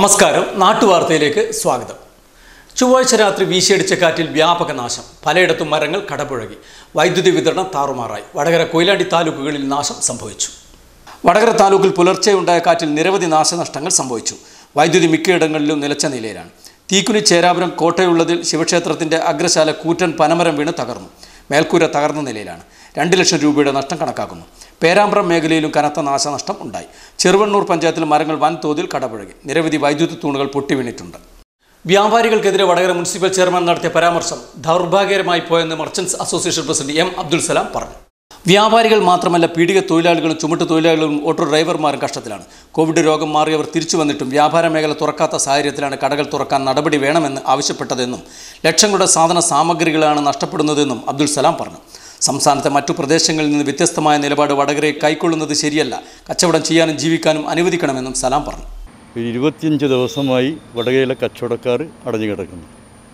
നമസ്കാരം, നാട്ടുവാർത്തയിലേക്ക് സ്വാഗതം. ചൊവ്വാഴ്ച രാത്രി വീശിയടിച്ച കാറ്റിൽ വ്യാപക നാശം. പലയിടത്തും മരങ്ങൾ കടപുഴകി. വൈദ്യുതി വിതരണം താറുമാറായി. വടകര കൊയിലാണ്ടി താലൂക്കുകളിൽ നാശം സംഭവിച്ചു. വടകര താലൂക്കിൽ പുലർച്ചെ ഉണ്ടായ കാറ്റിൽ നിരവധി നാശനഷ്ടങ്ങൾ സംഭവിച്ചു. വൈദ്യുതി മിക്കയിടങ്ങളിലും നിലച്ച നിലയിലാണ്. തീക്കുനി ചേരാപുരം കോട്ടയുള്ളതിൽ ശിവക്ഷേത്രത്തിൻ്റെ അഗ്രശാല കൂറ്റൻ പനമരം വീണ് തകർന്നു. മേൽക്കൂര തകർന്ന നിലയിലാണ്. 2 ലക്ഷം രൂപയുടെ നഷ്ടം കണക്കാക്കുന്നു. പേരാമ്പ്രം മേഖലയിലും കനത്ത നാശനഷ്ടം ഉണ്ടായി. ചെറുവണ്ണൂർ പഞ്ചായത്തിൽ മരങ്ങൾ വൻതോതിൽ കടപുഴകി. നിരവധി വൈദ്യുതി തൂണുകൾ പൊട്ടിവീണിട്ടുണ്ട്. വ്യാപാരികൾക്കെതിരെ വടകര മുനിസിപ്പൽ ചെയർമാൻ നടത്തിയ പരാമർശം ദൗർഭാഗ്യകരമായി പോയെന്ന് merchants association president M Abdul Salam പറഞ്ഞു. വ്യാപാരികൾ മാത്രമല്ല, പീഡിക തൊഴിലാളികളും ചുമട്ട് തൊഴിലാളികളും ഓട്ടോ ഡ്രൈവർമാരും കഷ്ടത്തിലാണ്. കോവിഡ് രോഗം മാറിയവർ തിരിച്ചു വന്നിട്ടും വ്യാപാര മേഖല തുറക്കാത്ത സാഹചര്യത്തിലാണ് കടകൾ തുറക്കാൻ നടപടി വേണമെന്ന് ആവശ്യപ്പെട്ടതെന്നും ലക്ഷങ്ങളുടെ സാധന സാമഗ്രികളാണ് നഷ്ടപ്പെടുന്നതെന്നും അബ്ദുൽ സലാം പറഞ്ഞു. സംസ്ഥാനത്തെ മറ്റു പ്രദേശങ്ങളിൽ നിന്ന് വ്യത്യസ്തമായ നിലപാട് വടകരയെ കൈക്കൊള്ളുന്നത് ശരിയല്ല. കച്ചവടം ചെയ്യാനും ജീവിക്കാനും അനുവദിക്കണമെന്നും സലാം പറഞ്ഞു. 25 ദിവസമായി വടകരയിലെ കച്ചവടക്കാർ അടഞ്ഞു കിടക്കുന്നു.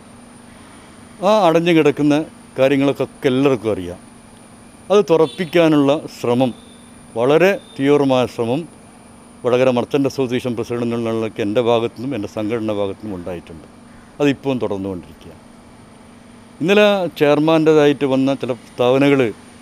ആ അടഞ്ഞു കിടക്കുന്ന കാര്യങ്ങളൊക്കെ എല്ലാവർക്കും അറിയാം. അത് തുറപ്പിക്കാനുള്ള ശ്രമം, വളരെ തീവ്രമായ ശ്രമം വടകര മർച്ചൻ്റ് അസോസിയേഷൻ പ്രസിഡന്റിനുള്ളൊക്കെ എൻ്റെ ഭാഗത്തുനിന്നും എൻ്റെ സംഘടന ഭാഗത്തുനിന്നും ഉണ്ടായിട്ടുണ്ട്. അതിപ്പോഴും തുടർന്നുകൊണ്ടിരിക്കുക. ഇന്നലെ ചെയർമാൻ്റേതായിട്ട് വന്ന ചില പ്രസ്താവനകൾ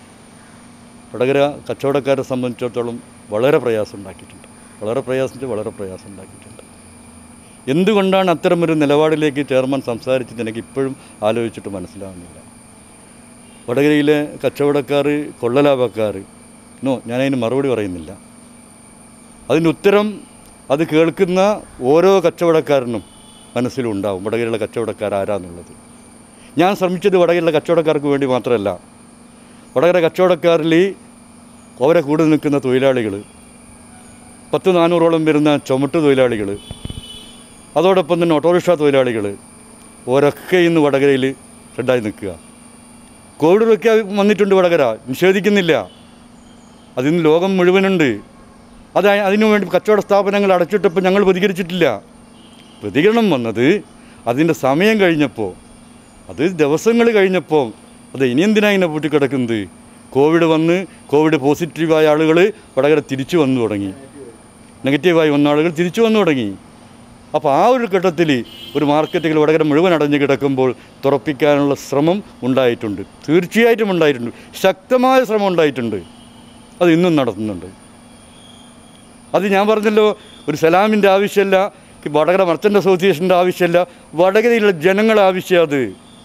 വടകര കച്ചവടക്കാരെ സംബന്ധിച്ചിടത്തോളം വളരെ പ്രയാസം ഉണ്ടാക്കിയിട്ടുണ്ട്. വളരെ പ്രയാസം ഉണ്ടാക്കിയിട്ടുണ്ട്. എന്തുകൊണ്ടാണ് അത്തരമൊരു നിലപാടിലേക്ക് ചെയർമാൻ സംസാരിച്ചത് എനിക്ക് ഇപ്പോഴും ആലോചിച്ചിട്ട് മനസ്സിലാവുന്നില്ല. വടകരയിലെ കച്ചവടക്കാർ കൊള്ളലാഭക്കാർ ഞാനതിന് മറുപടി പറയുന്നില്ല. അതിൻ്റെ ഉത്തരം അത് കേൾക്കുന്ന ഓരോ കച്ചവടക്കാരനും മനസ്സിലുണ്ടാവും, വടകരയിലെ കച്ചവടക്കാർ ആരാന്നുള്ളത്. ഞാൻ ശ്രമിച്ചത് വടകരയിലെ കച്ചവടക്കാർക്ക് വേണ്ടി മാത്രമല്ല, വടകര കച്ചവടക്കാരിൽ അവരെ കൂടെ നിൽക്കുന്ന തൊഴിലാളികൾ, 100-400ഓളം വരുന്ന ചുമട്ട് തൊഴിലാളികൾ, അതോടൊപ്പം തന്നെ ഓട്ടോറിക്ഷ തൊഴിലാളികൾ, ഓരൊക്കെ ഇന്ന് വടകരയിൽ റെഡായി നിൽക്കുക. കോവിഡൊക്കെ വന്നിട്ടുണ്ട് വടകര, നിഷേധിക്കുന്നില്ല. അതിന് ലോകം മുഴുവനുണ്ട്. അതിനുവേണ്ടി കച്ചവട സ്ഥാപനങ്ങൾ അടച്ചിട്ടപ്പോൾ ഞങ്ങൾ പ്രതികരിച്ചിട്ടില്ല. പ്രതികരണം വന്നത് അതിൻ്റെ സമയം കഴിഞ്ഞപ്പോൾ, അത് ദിവസങ്ങൾ കഴിഞ്ഞപ്പോൾ, അത് ഇനി എന്തിനാണ് ഇങ്ങനെ പൂട്ടിക്കിടക്കുന്നത്? കോവിഡ് വന്ന് കോവിഡ് പോസിറ്റീവായ ആളുകൾ വടകര തിരിച്ചു വന്നു തുടങ്ങി, നെഗറ്റീവായി വന്ന ആളുകൾ തിരിച്ചു വന്നു തുടങ്ങി. അപ്പോൾ ആ ഒരു ഘട്ടത്തിൽ ഒരു മാർക്കറ്റുകൾ വടകര മുഴുവൻ അടഞ്ഞു കിടക്കുമ്പോൾ തുറപ്പിക്കാനുള്ള ശ്രമം ഉണ്ടായിട്ടുണ്ട്. തീർച്ചയായിട്ടും ഉണ്ടായിട്ടുണ്ട്. ശക്തമായ ശ്രമം ഉണ്ടായിട്ടുണ്ട്. അത് ഇന്നും നടത്തുന്നുണ്ട്. അത് ഞാൻ പറഞ്ഞല്ലോ, ഒരു സലാമിൻ്റെ ആവശ്യമല്ല, വടകര മർച്ചൻ്റ് അസോസിയേഷൻ്റെ ആവശ്യമല്ല, വടകരയിലുള്ള ജനങ്ങളുടെ ആവശ്യം. അത്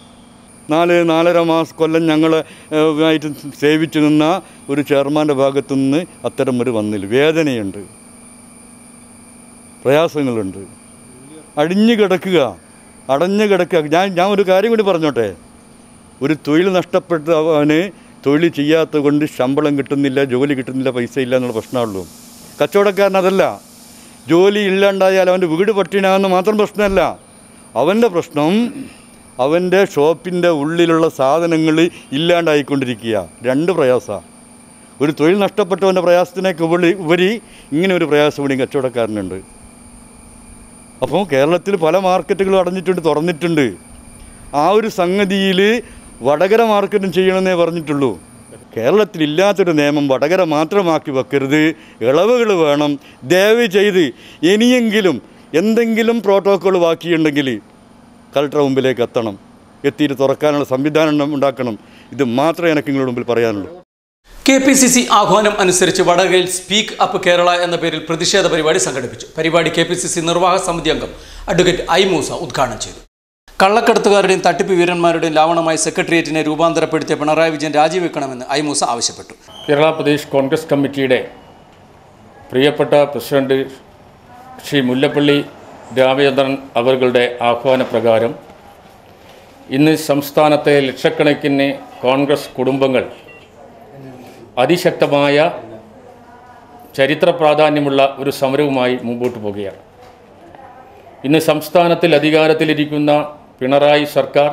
4-4.5 കൊല്ലം ഞങ്ങളെ ആയിട്ട് സേവിച്ചു നിന്ന ഒരു ചെയർമാൻ്റെ ഭാഗത്തു നിന്ന് അത്തരം ഒരു വന്നില്ല. വേദനയുണ്ട്, പ്രയാസങ്ങളുണ്ട്. അടഞ്ഞു കിടക്കുക. ഞാൻ ഒരു കാര്യം കൂടി പറഞ്ഞോട്ടെ. ഒരു തൊഴിൽ നഷ്ടപ്പെട്ട അവന് തൊഴിൽ ചെയ്യാത്തത് കൊണ്ട് ശമ്പളം കിട്ടുന്നില്ല, ജോലി കിട്ടുന്നില്ല, പൈസ ഇല്ല എന്നുള്ള പ്രശ്നമുള്ളൂ. കച്ചവടക്കാരനതല്ല. ജോലി ഇല്ലാണ്ടായാൽ അവൻ്റെ വീട് പട്ടിണിയാകുന്ന മാത്രം പ്രശ്നമല്ല. അവൻ്റെ പ്രശ്നം അവൻ്റെ ഷോപ്പിൻ്റെ ഉള്ളിലുള്ള സാധനങ്ങൾ ഇല്ലാണ്ടായിക്കൊണ്ടിരിക്കുക. 2 പ്രയാസമാണ്. ഒരു തൊഴിൽ നഷ്ടപ്പെട്ടവൻ്റെ പ്രയാസത്തിനേക്ക് ഉപരി ഇങ്ങനെ ഒരു പ്രയാസം കൂടി കച്ചവടക്കാരനുണ്ട്. അപ്പോൾ കേരളത്തിൽ പല മാർക്കറ്റുകളും അടഞ്ഞിട്ടുണ്ട്, തുറന്നിട്ടുണ്ട്. ആ ഒരു സംഗതിയിൽ വടകര മാർക്കറ്റും ചെയ്യണമെന്നേ പറഞ്ഞിട്ടുള്ളൂ. കേരളത്തിലില്ലാത്തൊരു നിയമം വടകര മാത്രമാക്കി വെക്കരുത്. ഇളവുകൾ വേണം. ദയവ് ചെയ്ത് ഇനിയെങ്കിലും എന്തെങ്കിലും പ്രോട്ടോക്കോൾ ബാക്കിയുണ്ടെങ്കിൽ കളക്ടർ മുമ്പിലേക്ക് എത്തിയിട്ട് തുറക്കാനുള്ള സംവിധാനം ഉണ്ടാക്കണം. ഇത് മാത്രമേ എനിക്ക് നിങ്ങളുടെ മുമ്പിൽ പറയാനുള്ളൂ. KPCC ആഹ്വാനം അനുസരിച്ച് വടകരയിൽ സ്പീക്ക് അപ്പ് കേരള എന്ന പേരിൽ പ്രതിഷേധ പരിപാടി സംഘടിപ്പിച്ചു. പരിപാടി KPCC നിർവാഹക സമിതി അംഗം അഡ്വക്കേറ്റ് ഐ മൂസ ഉദ്ഘാടനം ചെയ്തു. കള്ളക്കടത്തുകാരുടെയും തട്ടിപ്പ് വീരന്മാരുടെയും ലാവണമായി സെക്രട്ടേറിയറ്റിനെ രൂപാന്തരപ്പെടുത്തിയ പിണറായി വിജയൻ രാജിവെക്കണമെന്ന് ഐ മൂസ ആവശ്യപ്പെട്ടു. കേരള പ്രദേശ് കോൺഗ്രസ് കമ്മിറ്റിയുടെ പ്രിയപ്പെട്ട പ്രസിഡന്റ് ശ്രീ മുല്ലപ്പള്ളി രാമചന്ദ്രൻ അവരുടെ ആഹ്വാനപ്രകാരം ഇന്ന് സംസ്ഥാനത്തെ ലക്ഷക്കണക്കിന് കോൺഗ്രസ് കുടുംബങ്ങൾ അതിശക്തമായ ചരിത്ര പ്രാധാന്യമുള്ള ഒരു സമരവുമായി മുമ്പോട്ട് പോവുകയാണ്. ഇന്ന് സംസ്ഥാനത്തിൽ അധികാരത്തിലിരിക്കുന്ന പിണറായി സർക്കാർ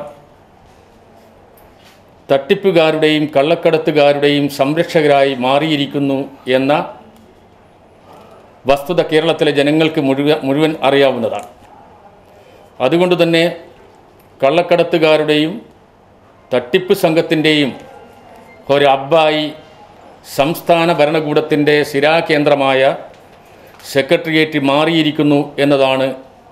തട്ടിപ്പുകാരുടെയും കള്ളക്കടത്തുകാരുടെയും സംരക്ഷകരായി മാറിയിരിക്കുന്നു എന്ന വസ്തുത കേരളത്തിലെ ജനങ്ങൾക്ക് മുഴുവൻ അറിയാവുന്നതാണ്. അതുകൊണ്ട് തന്നെ കള്ളക്കടത്തുകാരുടെയും തട്ടിപ്പ് സംഘത്തിൻ്റെയും ഒരു ഹബ്ബായി സംസ്ഥാന ഭരണകൂടത്തിൻ്റെ സ്ഥിരാകേന്ദ്രമായ സെക്രട്ടേറിയറ്റ് മാറിയിരിക്കുന്നു എന്നതാണ്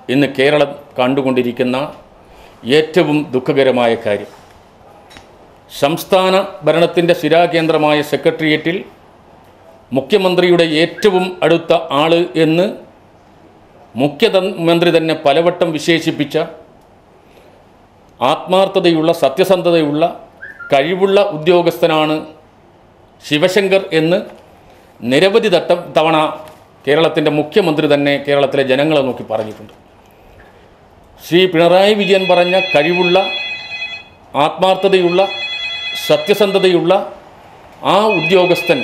ഇന്ന് കേരളം കണ്ടുകൊണ്ടിരിക്കുന്ന ഏറ്റവും ദുഃഖകരമായ കാര്യം. സംസ്ഥാന ഭരണത്തിൻ്റെ സ്ഥിരാകേന്ദ്രമായ സെക്രട്ടേറിയറ്റിൽ മുഖ്യമന്ത്രിയുടെ ഏറ്റവും അടുത്ത ആൾ എന്ന് മുഖ്യമന്ത്രി തന്നെ പലവട്ടം വിശേഷിപ്പിച്ച ആത്മാർത്ഥതയുള്ള, സത്യസന്ധതയുള്ള, കഴിവുള്ള ഉദ്യോഗസ്ഥനാണ് ശിവശങ്കർ എന്ന് നിരവധി തവണ കേരളത്തിൻ്റെ മുഖ്യമന്ത്രി തന്നെ കേരളത്തിലെ ജനങ്ങളെ നോക്കി പറഞ്ഞിട്ടുണ്ട്. ശ്രീ പിണറായി വിജയൻ പറഞ്ഞ കഴിവുള്ള, ആത്മാർത്ഥതയുള്ള, സത്യസന്ധതയുള്ള ആ ഉദ്യോഗസ്ഥൻ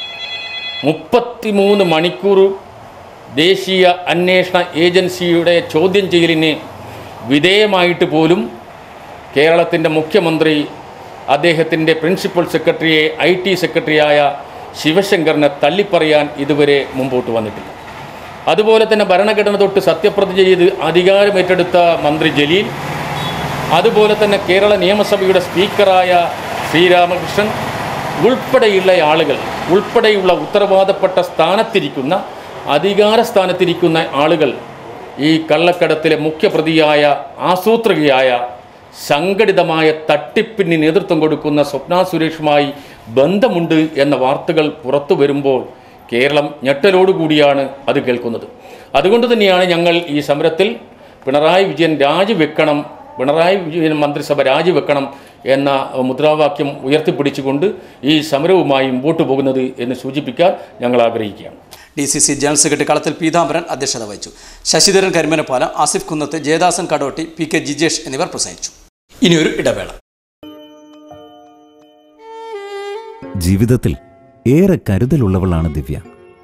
33 മണിക്കൂർ ദേശീയ അന്വേഷണ ഏജൻസിയുടെ ചോദ്യം ചെയ്യലിന് വിധേയമായിട്ട് പോലും കേരളത്തിൻ്റെ മുഖ്യമന്ത്രി അദ്ദേഹത്തിൻ്റെ പ്രിൻസിപ്പൽ സെക്രട്ടറിയെ IT സെക്രട്ടറിയായ ശിവശങ്കറിനെ തള്ളിപ്പറയാൻ ഇതുവരെ മുമ്പോട്ട് വന്നിട്ടില്ല. അതുപോലെ തന്നെ ഭരണഘടന തൊട്ട് സത്യപ്രതിജ്ഞ ചെയ്ത് അധികാരമേറ്റെടുത്ത മന്ത്രി ജലീൽ, അതുപോലെ തന്നെ കേരള നിയമസഭയുടെ സ്പീക്കറായ ശ്രീരാമകൃഷ്ണൻ ഉൾപ്പെടെയുള്ള ആളുകൾ, ഉൾപ്പെടെയുള്ള ഉത്തരവാദപ്പെട്ട സ്ഥാനത്തിരിക്കുന്ന, അധികാര സ്ഥാനത്തിരിക്കുന്ന ആളുകൾ ഈ കള്ളക്കടത്തിലെ മുഖ്യപ്രതിയായ, ആസൂത്രകയായ, സംഘടിതമായ തട്ടിപ്പിന് നേതൃത്വം കൊടുക്കുന്ന സ്വപ്ന സുരേഷുമായി ബന്ധമുണ്ട് എന്ന വാർത്തകൾ പുറത്തു വരുമ്പോൾ കേരളം ഞെട്ടലോടുകൂടിയാണ് അത് കേൾക്കുന്നത്. അതുകൊണ്ട് തന്നെയാണ് ഞങ്ങൾ ഈ സമരത്തിൽ പിണറായി വിജയൻ രാജിവെക്കണം, പിണറായി വിജയൻ മന്ത്രിസഭ രാജിവെക്കണം എന്ന മുദ്രാവാക്യം ഉയർത്തിപ്പിടിച്ചുകൊണ്ട് ഈ സമരവുമായി മുമ്പോട്ട് പോകുന്നത് എന്ന് സൂചിപ്പിക്കാൻ ഞങ്ങൾ ആഗ്രഹിക്കുകയാണ്. DCC ജനറൽ സെക്രട്ടറി കളത്തിൽ പീതാംബരൻ അധ്യക്ഷത വഹിച്ചു. ശശിധരൻ കരിമനപ്പാല, ആസിഫ് കുന്നത്ത്, ജയദാസൻ കടോട്ടി, PK ജിജേഷ് എന്നിവർ പ്രസംഗിച്ചു. ഇനിയൊരു ഇടവേള. ജീവിതത്തിൽ ഏറെ കരുതലുള്ളവളാണ് ദിവ്യ.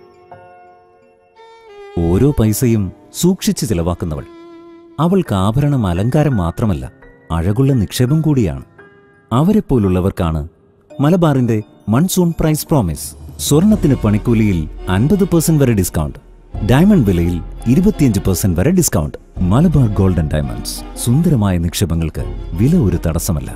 ഓരോ പൈസയും സൂക്ഷിച്ച് ചിലവാക്കുന്നവൾ. അവൾക്ക് ആഭരണം അലങ്കാരം മാത്രമല്ല, അഴകുള്ള നിക്ഷേപം കൂടിയാണ്. അവരെപ്പോലുള്ളവർക്കാണ് മലബാറിന്റെ മൺസൂൺ പ്രൈസ് പ്രോമിസ്. സ്വർണത്തിന് പണിക്കൂലിയിൽ 50% വരെ ഡിസ്കൗണ്ട്, ഡയമണ്ട് വിലയിൽ 25% വരെ ഡിസ്കൗണ്ട്. Malabar golden diamonds. സുന്ദരമായ നിക്ഷേപങ്ങൾക്ക് വില ഒരു തടസ്സമല്ല.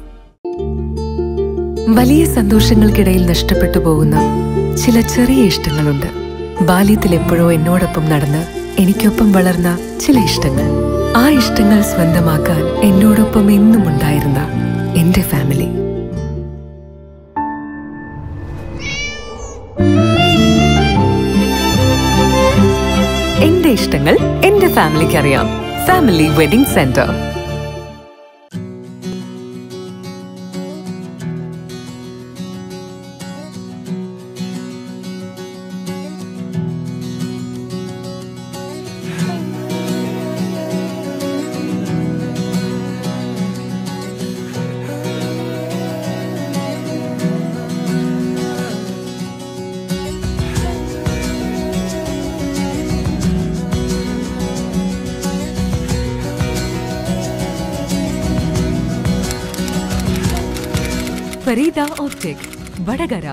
വലിയ സന്തോഷങ്ങൾക്കിടയിൽ നഷ്ടപ്പെട്ടു പോകുന്ന ചില ചെറിയ ഇഷ്ടങ്ങളുണ്ട്. ബാല്യത്തിൽ എപ്പോഴോ എന്നോടൊപ്പം നടന്ന് എനിക്കൊപ്പം വളർന്ന ചില ഇഷ്ടങ്ങൾ. ആ ഇഷ്ടങ്ങൾ സ്വന്തമാക്കാൻ എന്നോടൊപ്പം എന്നും ഉണ്ടായിരുന്ന എന്റെ ഫാമിലി. എന്റെ ഇഷ്ടങ്ങൾ എന്റെ ഫാമിലിക്ക് അറിയാം. Family wedding centre. Fareeda optic, Vadakara.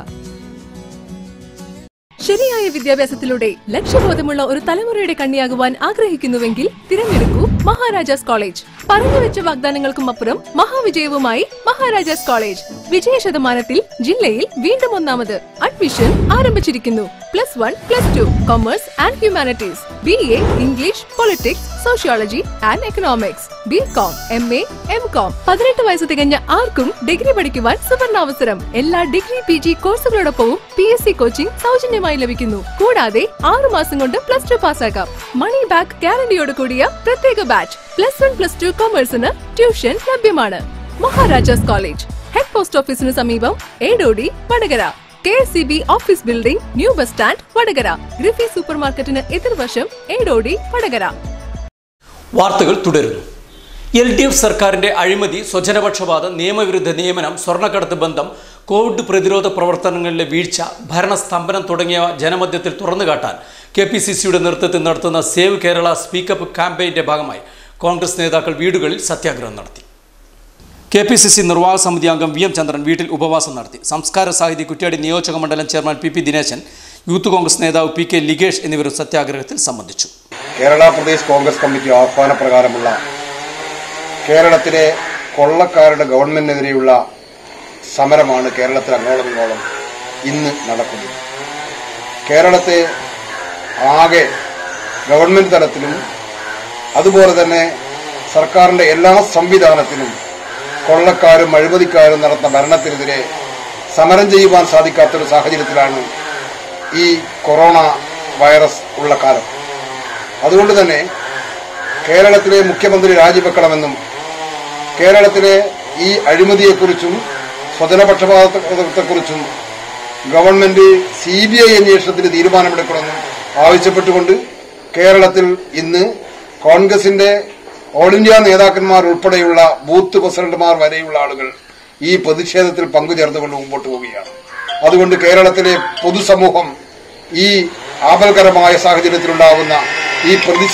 ശരിയായ വിദ്യാഭ്യാസത്തിലൂടെ ലക്ഷ്യബോധമുള്ള ഒരു തലമുറയുടെ കണ്ണിയാകുവാൻ ആഗ്രഹിക്കുന്നുവെങ്കിൽ തിരഞ്ഞെടുക്കൂ മഹാരാജാസ് കോളേജ്. പറഞ്ഞുവെച്ച വാഗ്ദാനങ്ങൾക്കും അപ്പുറം മഹാവിജയവുമായി മഹാരാജാസ് കോളേജ്. വിജയ ശതമാനത്തിൽ ജില്ലയിൽ വീണ്ടും ഒന്നാമത്. അഡ്മിഷൻ ആരംഭിച്ചിരിക്കുന്നു. +1, +2 commerce and humanities, BA English, politics, sociology and economics, BCom, MA, MCom. 18 വയസ്സ് തികഞ്ഞ ആർക്കും ഡിഗ്രി പഠിക്കുവാൻ സുവർണാവസരം. എല്ലാ ഡിഗ്രി PG കോഴ്സുകളോടൊപ്പവും PSC കോച്ചിംഗ് സൗജന്യമായി ലഭിക്കുന്നു. കൂടാതെ 6 മാസം കൊണ്ട് +2 പാസ്സാക്കാം. മണി ബാക്ക് ഗ്യാരണ്ടിയോട് കൂടിയ പ്രത്യേക ബാച്ച്. +1, +2 കൊമേഴ്സിന് ട്യൂഷൻ ലഭ്യമാണ്. മഹാരാജാസ് കോളേജ്, ഹെഡ് പോസ്റ്റ് ഓഫീസിന് സമീപം, Edodi, Vadakara. KSCB office building, new bus stand, Vadakara. ഗ്രിഫി സൂപ്പർ മാർക്കറ്റിന് എതിർവശം, ഏടോടി, വടകര. വാർത്തകൾ തുടരുന്നു. LDF സർക്കാരിന്റെ അഴിമതി, സ്വജനപക്ഷപാതം, നിയമവിരുദ്ധ നിയമനം, സ്വർണ്ണക്കടത്ത് ബന്ധം, കോവിഡ് പ്രതിരോധ പ്രവർത്തനങ്ങളിലെ വീഴ്ച, ഭരണസ്തംഭനം തുടങ്ങിയവ ജനമധ്യത്തിൽ തുറന്നുകാട്ടാൻ KPCCയുടെ നേതൃത്വത്തിൽ നടത്തുന്ന സേവ് കേരള സ്പീക്കപ്പ് ക്യാമ്പയിന്റെ ഭാഗമായി കോൺഗ്രസ് നേതാക്കൾ വീടുകളിൽ സത്യാഗ്രഹം നടത്തി. KPCC നിർവാഹക സമിതി അംഗം VM ചന്ദ്രൻ വീട്ടിൽ ഉപവാസം നടത്തി. സംസ്കാര സാഹിതി കുറ്റ്യാടി നിയോജക മണ്ഡലം chairman PP Dineshan, youth Congress നേതാവ് PK ലിഗേഷ് എന്നിവരും സത്യാഗ്രഹത്തിൽ സംബന്ധിച്ചു. കേരള പ്രദേശ് കോൺഗ്രസ് കമ്മിറ്റി ആഹ്വാനപ്രകാരമുള്ള കേരളത്തിലെ കൊള്ളക്കാരുടെ ഗവൺമെന്റിനെതിരെയുള്ള സമരമാണ് കേരളത്തിൽ അങ്ങോളം ഇന്ന് നടക്കുന്നത്. കേരളത്തെ ആകെ ഗവൺമെന്റ് തലത്തിലും അതുപോലെ തന്നെ സർക്കാരിന്റെ എല്ലാ സംവിധാനത്തിനും കൊള്ളക്കാരും അഴിമതിക്കാരും നടത്തുന്ന ഭരണത്തിനെതിരെ സമരം ചെയ്യുവാൻ സാധിക്കാത്തൊരു സാഹചര്യത്തിലാണ് ഈ കൊറോണ വൈറസ് ഉള്ള കാലം. അതുകൊണ്ട് തന്നെ കേരളത്തിലെ മുഖ്യമന്ത്രി രാജിവെക്കണമെന്നും കേരളത്തിലെ ഈ അഴിമതിയെക്കുറിച്ചും സ്വജനപക്ഷപാതത്തെക്കുറിച്ചും ഗവൺമെന്റ് CBI അന്വേഷണത്തിന് തീരുമാനമെടുക്കണമെന്നും ആവശ്യപ്പെട്ടുകൊണ്ട് കേരളത്തിൽ ഇന്ന് കോൺഗ്രസിന്റെ ഓൾ ഇന്ത്യ നേതാക്കന്മാർ ഉൾപ്പെടെയുള്ള ബൂത്ത് പ്രസിഡന്റുമാർ വരെയുള്ള ആളുകൾ ഈ പ്രതിഷേധത്തിൽ പങ്കുചേർന്നുകൊണ്ട് മുമ്പോട്ട് പോവുകയാണ്. അതുകൊണ്ട് കേരളത്തിലെ പൊതുസമൂഹം ഈ ആപൽകരമായ സാഹചര്യത്തിലുണ്ടാകുന്ന ഈ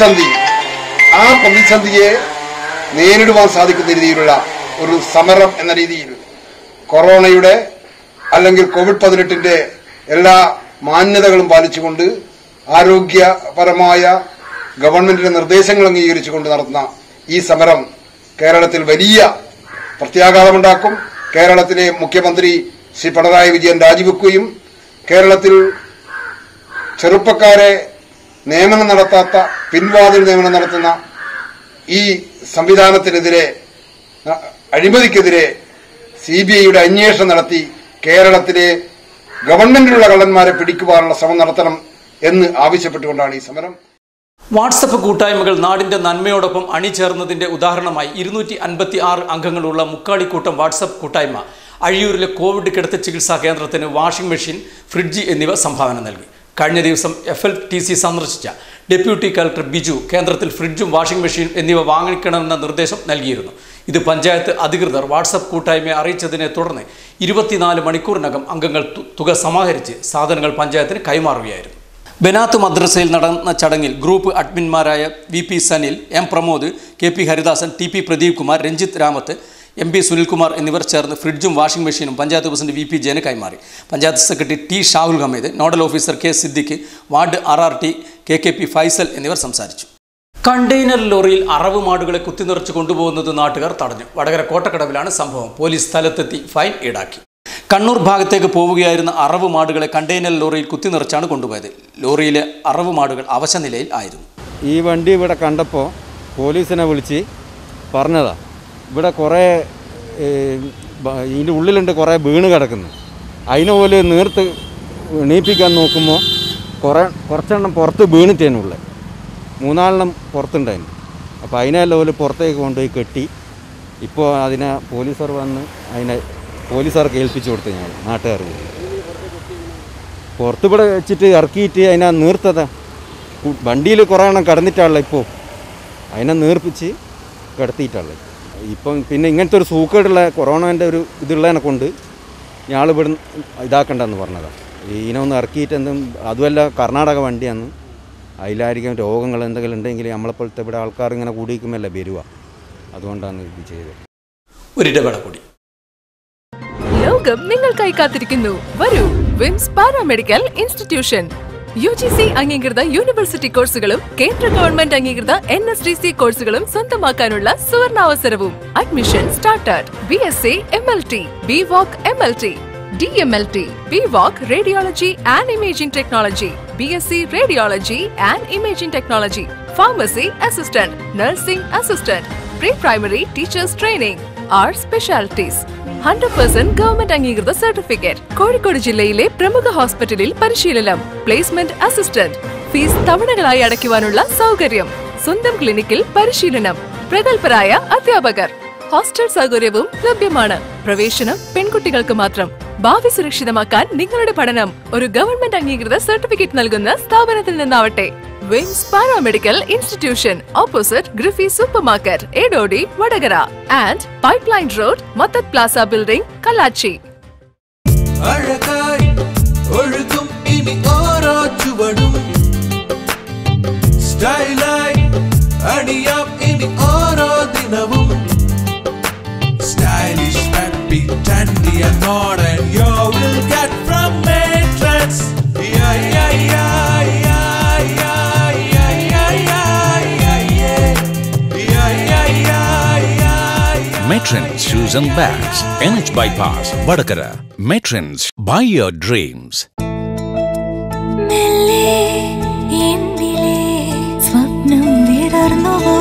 ആ പ്രതിസന്ധിയെ നേരിടുവാൻ സാധിക്കുന്ന രീതിയിലുള്ള ഒരു സമരം എന്ന രീതിയിൽ കൊറോണയുടെ അല്ലെങ്കിൽ COVID-19 എല്ലാ മാന്യതകളും പാലിച്ചുകൊണ്ട് ആരോഗ്യപരമായ ഗവൺമെന്റിന്റെ നിർദ്ദേശങ്ങൾ അംഗീകരിച്ചുകൊണ്ട് നടത്തുന്ന ഈ സമരം കേരളത്തിൽ വലിയ പ്രത്യാഘാതമുണ്ടാക്കും. കേരളത്തിലെ മുഖ്യമന്ത്രി ശ്രീ പിണറായി വിജയൻ രാജിവെക്കുകയും കേരളത്തിൽ ചെറുപ്പക്കാരെ നിയമനം നടത്താത്ത പിൻവാതിൽ നിയമനം നടത്തുന്ന ഈ സംവിധാനത്തിനെതിരെ അഴിമതിക്കെതിരെ CBIയുടെ അന്വേഷണം നടത്തി കേരളത്തിലെ ഗവൺമെന്റിലുള്ള കള്ളന്മാരെ പിടിക്കുവാനുള്ള ശ്രമം നടത്തണം എന്ന് ആവശ്യപ്പെട്ടുകൊണ്ടാണ് ഈ സമരം. വാട്സപ്പ് കൂട്ടായ്മകൾ നാടിന്റെ നന്മയോടൊപ്പം അണിചേർന്നതിന്റെ ഉദാഹരണമായി 256 അംഗങ്ങളുള്ള മുക്കാളിക്കൂട്ടം വാട്സപ്പ് കൂട്ടായ്മ അഴിയൂരിലെ കോവിഡ് കിടത്തി ചികിത്സാ കേന്ദ്രത്തിന് വാഷിംഗ് മെഷീൻ, ഫ്രിഡ്ജ് എന്നിവ സംഭാവന നൽകി. കഴിഞ്ഞ ദിവസം FLTC സന്ദർശിച്ച ഡെപ്യൂട്ടി കളക്ടർ ബിജു കേന്ദ്രത്തിൽ ഫ്രിഡ്ജും വാഷിംഗ് മെഷീൻ എന്നിവ വാങ്ങിക്കണമെന്ന നിർദ്ദേശം നൽകിയിരുന്നു. ഇത് പഞ്ചായത്ത് അധികൃതർ വാട്സപ്പ് കൂട്ടായ്മയെ അറിയിച്ചതിനെ തുടർന്ന് 24 മണിക്കൂറിനകം അംഗങ്ങൾ തുക സമാഹരിച്ച് സാധനങ്ങൾ പഞ്ചായത്തിന് കൈമാറുകയായിരുന്നു. ബനാത്ത് മദ്രസയിൽ നടന്ന ചടങ്ങിൽ ഗ്രൂപ്പ് അഡ്മിന്മാരായ VP Sanil, M Pramod, KP Haridasan, TP Pradeep Kumar, Ranjith Ramath, MP Sunilkumar എന്നിവർ ചേർന്ന് ഫ്രിഡ്ജും വാഷിംഗ് മെഷീനും പഞ്ചായത്ത് പ്രസിഡന്റ് VP ജയന് കൈമാറി. Panchayat secretary T Shahul Hameed, nodal officer K Siddique, ward RRT KKP Faisal എന്നിവർ സംസാരിച്ചു. കണ്ടെയ്നർ ലോറിയിൽ അറവ് മാടുകളെ കുത്തിനിറച്ച് കൊണ്ടുപോകുന്നത് നാട്ടുകാർ തടഞ്ഞു. വടകര കോട്ടക്കടവിലാണ് സംഭവം. പോലീസ് സ്ഥലത്തെത്തി ഫൈൻ ഈടാക്കി. കണ്ണൂർ ഭാഗത്തേക്ക് പോവുകയായിരുന്ന അറവ് മാടുകളെ കണ്ടെയ്നർ ലോറിയിൽ കുത്തിനിറച്ചാണ് കൊണ്ടുപോയത്. ലോറിയിലെ അറവ് മാടുകൾ അവശനിലയിൽ ആയിരുന്നു. ഈ വണ്ടി ഇവിടെ കണ്ടപ്പോൾ പോലീസിനെ വിളിച്ച് പറഞ്ഞതാ, ഇവിടെ കുറേ ഇതിൻ്റെ ഉള്ളിലുണ്ട് കുറേ വീണ് കിടക്കുന്നു. അതിനെ പോലെ നീർത്ത് എണീപ്പിക്കാൻ നോക്കുമ്പോൾ കുറച്ചെണ്ണം പുറത്ത് വീണിട്ടേനുള്ളത്, 3-4 പുറത്തുണ്ടായിരുന്നു. അപ്പോൾ അതിനെല്ലാം പോലെ പുറത്തേക്ക് കൊണ്ടുപോയി കെട്ടി ഇപ്പോൾ അതിനെ പോലീസുകാർ വന്ന് പോലീസുകാർക്ക് ഏൽപ്പിച്ചു കൊടുത്തു. ഞാൻ നാട്ടുകാർക്ക് പുറത്തിവിടെ വെച്ചിട്ട് ഇറക്കിയിട്ട് അതിനെ നീർത്തതാ. വണ്ടിയിൽ കുറേ എണ്ണം കിടന്നിട്ടാണല്ലോ ഇപ്പോൾ, അതിനെ നീർപ്പിച്ച് കിടത്തിയിട്ടാണല്ലോ. ഇപ്പം പിന്നെ ഇങ്ങനത്തെ ഒരു സൂക്കേടുള്ള കൊറോണേൻ്റെ ഒരു ഇതുള്ളതിനെ കൊണ്ട് ഞാളിവിടെ ഇതാക്കണ്ടെന്ന് പറഞ്ഞതാണ്. ഇതിനൊന്ന് ഇറക്കിയിട്ട് അതുമല്ല കർണാടക വണ്ടിയാണ്, അതിലായിരിക്കും രോഗങ്ങൾ എന്തെങ്കിലും ഉണ്ടെങ്കിൽ നമ്മളെപ്പോഴത്തെ ഇവിടെ ആൾക്കാർ ഇങ്ങനെ കൂടിയിരിക്കുമല്ലേ വരിക, അതുകൊണ്ടാണ് ഇത് ചെയ്തത്. ഒരിടവേള കൂടി. ലോകം നിങ്ങൾക്കായി കാത്തിരിക്കുന്നു. വരൂ, വിംസ് പാരാമെഡിക്കൽ ഇൻസ്റ്റിറ്റ്യൂഷൻ. UGC അംഗീകൃത യൂണിവേഴ്സിറ്റി കോഴ്സുകളും കേന്ദ്ര ഗവൺമെന്റ് അംഗീകൃത NSDC കോഴ്സുകളും സ്വന്തമാക്കാനുള്ള സുവർണാവസരവും. Admission started. BSc MLT, BVOC MLT, DMLT, BVOC Radiology and Imaging Technology, BSc Radiology and Imaging Technology, Pharmacy Assistant, Nursing Assistant, Pre-Primary Teachers Training. Our specialties. 100% government അംഗീകൃത certificate. Kozhikode ജില്ലയിലെ പ്രമുഖ ഹോസ്പിറ്റലിൽ പരിശീലനം. Placement assistant. ഫീസ് തവണകളായി അടയ്ക്കുവാനുള്ള സൗകര്യം. സ്വന്തം ക്ലിനിക്കിൽ പരിശീലനം. പ്രഗത്ഭരായ അധ്യാപകർ. ഹോസ്റ്റൽ സൗകര്യവും ലഭ്യമാണ്. പ്രവേശനം പെൺകുട്ടികൾക്ക് മാത്രം. ഭാവി സുരക്ഷിതമാക്കാൻ നിങ്ങളുടെ പഠനം ഒരു ഗവൺമെന്റ് അംഗീകൃത സർട്ടിഫിക്കറ്റ് നൽകുന്ന സ്ഥാപനത്തിൽ നിന്നാവട്ടെ. വിംസ് പാരാമെഡിക്കൽ ഇൻസ്റ്റിറ്റ്യൂഷൻ, ഓപ്പോസിറ്റ് ഗ്രിഫി super market, Edodi, Vadakara, and pipeline road, Mathath plaza building, Kallachi. Stylish, happy, trendy and modern, you will get from Matrix. Yeah, yeah, yeah, yeah, yeah, yeah, yeah, yeah, yeah, yeah, yeah, yeah. Matrix Shoes and Bags, NH Bypass, Vadakara. Matrix, buy your dreams. Mele, endile, swapnam വിടർന്നുവോ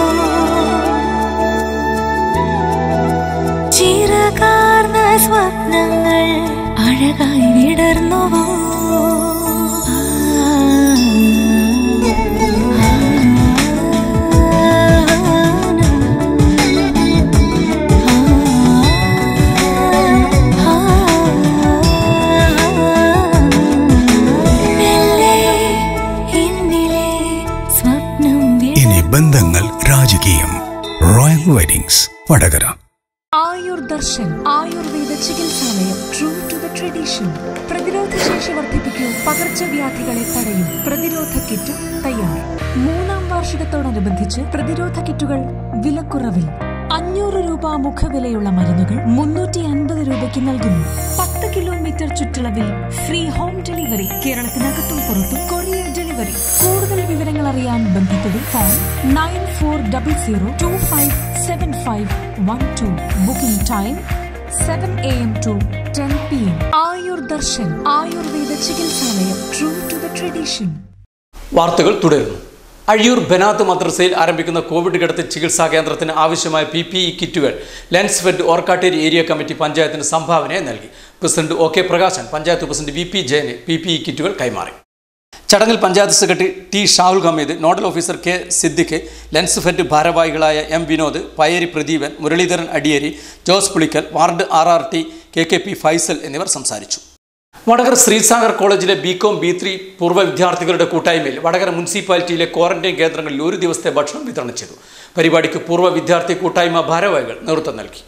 ചിറകാർന്ന സ്വപ്നങ്ങൾ അഴകായി വിടർന്നുവോ ബന്ധങ്ങൾ രാജകീയം. Royal weddings Vadakara. Ayur Darshan Ayurveda ചികിത്സാലയം. True to the tradition. പ്രതിരോധ ശേഷി വർദ്ധിപ്പിക്കൂ, പകർച്ചവ്യാധികളെ തടയും. പ്രതിരോധ കിറ്റ് തയ്യാർ. 3ാം വാർഷികത്തോടനുബന്ധിച്ച് പ്രതിരോധ കിറ്റുകൾ വിലക്കുറവിൽ. 500 രൂപ മുഖവിലയുള്ള മരുന്നുകൾ 350 രൂപയ്ക്ക് നൽകുന്നു. 10 കിലോമീറ്റർ ചുറ്റളവിൽ ഫ്രീ ഹോം ഡെലിവറി. കേരളത്തിനകത്തും പുറത്തും കൊറിയർ ഡെലിവറി. കൂടുതൽ വിവരങ്ങൾ അറിയാൻ ബന്ധപ്പെടും. Phone 9400257512. Booking time 7 AM to 10 PM. Ayur Darshan Ayurveda ചികിത്സാലയം. True to the tradition. വാർത്തകൾ തുടരുന്നു. അഴിയൂർ ബനാത്ത് മദ്രസയിൽ ആരംഭിക്കുന്ന കോവിഡ് കിടത്തി ചികിത്സാ കേന്ദ്രത്തിന് ആവശ്യമായ PPE കിറ്റുകൾ lens fed Orkkatteri area committee പഞ്ചായത്തിന് സംഭാവനയായി നൽകി. President OK Prakashan panchayat president VP ജയന് PPE കിറ്റുകൾ കൈമാറി. ചടങ്ങിൽ panchayat secretary T Shahul Hameed, nodal officer K Siddique, lens fed ഭാരവാഹികളായ M Vinod, Payeri Pradeepan, Muraleedharan Adiyeri, Jose Pulickal, ward RRT KKP Faisal എന്നിവർ സംസാരിച്ചു. വടകര ശ്രീസാഗർ കോളേജിലെ BCom B3 പൂർവ്വ വിദ്യാർത്ഥികളുടെ കൂട്ടായ്മയിൽ വടകര മുനിസിപ്പാലിറ്റിയിലെ ക്വാറന്റൈൻ കേന്ദ്രങ്ങളിൽ 1 ദിവസത്തെ ഭക്ഷണം വിതരണം ചെയ്തു. പരിപാടിക്ക് പൂർവ്വ വിദ്യാർത്ഥി കൂട്ടായ്മ ഭാരവാഹികൾ നേതൃത്വം നൽകി.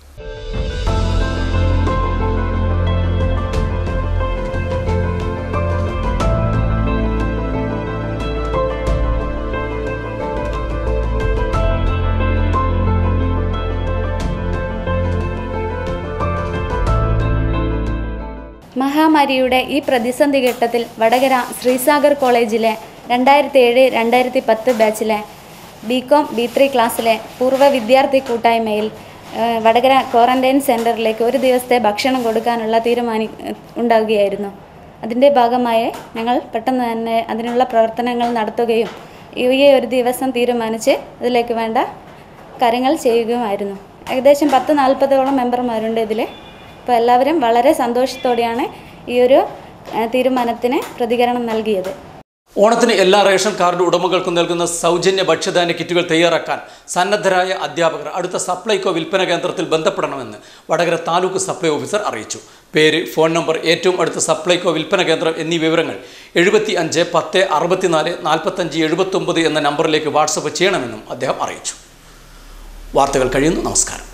മഹാമാരിയുടെ ഈ പ്രതിസന്ധി ഘട്ടത്തിൽ വടകര ശ്രീസാഗർ കോളേജിലെ 2007-2010 ബാച്ചിലെ BCom B3 ക്ലാസ്സിലെ പൂർവ്വ വിദ്യാർത്ഥി കൂട്ടായ്മയിൽ വടകര ക്വാറന്റൈൻ സെൻറ്ററിലേക്ക് 1 ദിവസത്തെ ഭക്ഷണം കൊടുക്കാനുള്ള ഉണ്ടാവുകയായിരുന്നു. അതിൻ്റെ ഭാഗമായി ഞങ്ങൾ പെട്ടെന്ന് തന്നെ അതിനുള്ള പ്രവർത്തനങ്ങൾ നടത്തുകയും ഈ 1 ദിവസം തീരുമാനിച്ച് അതിലേക്ക് വേണ്ട കാര്യങ്ങൾ ചെയ്യുകയുമായിരുന്നു. ഏകദേശം 10-40ഓളം മെമ്പർമാരുണ്ട് ഇതിൽ. അപ്പോൾ എല്ലാവരും വളരെ സന്തോഷത്തോടെയാണ് ഈ ഒരു തീരുമാനത്തിന് പ്രതികരണം നൽകിയത്. ഓണത്തിന് എല്ലാ റേഷൻ കാർഡ് ഉടമകൾക്കും നൽകുന്ന സൗജന്യ ഭക്ഷ്യധാന്യ കിറ്റുകൾ തയ്യാറാക്കാൻ സന്നദ്ധരായ അധ്യാപകർ അടുത്ത സപ്ലൈകോ വിൽപ്പന കേന്ദ്രത്തിൽ ബന്ധപ്പെടണമെന്ന് വടകര താലൂക്ക് സപ്ലൈ ഓഫീസർ അറിയിച്ചു. പേര്, ഫോൺ നമ്പർ, ഏറ്റവും അടുത്ത സപ്ലൈകോ വിൽപ്പന കേന്ദ്രം എന്നീ വിവരങ്ങൾ 75 10 64 45 79 എന്ന നമ്പറിലേക്ക് വാട്സപ്പ് ചെയ്യണമെന്നും അദ്ദേഹം അറിയിച്ചു. വാർത്തകൾ കഴിയുന്നു. നമസ്കാരം.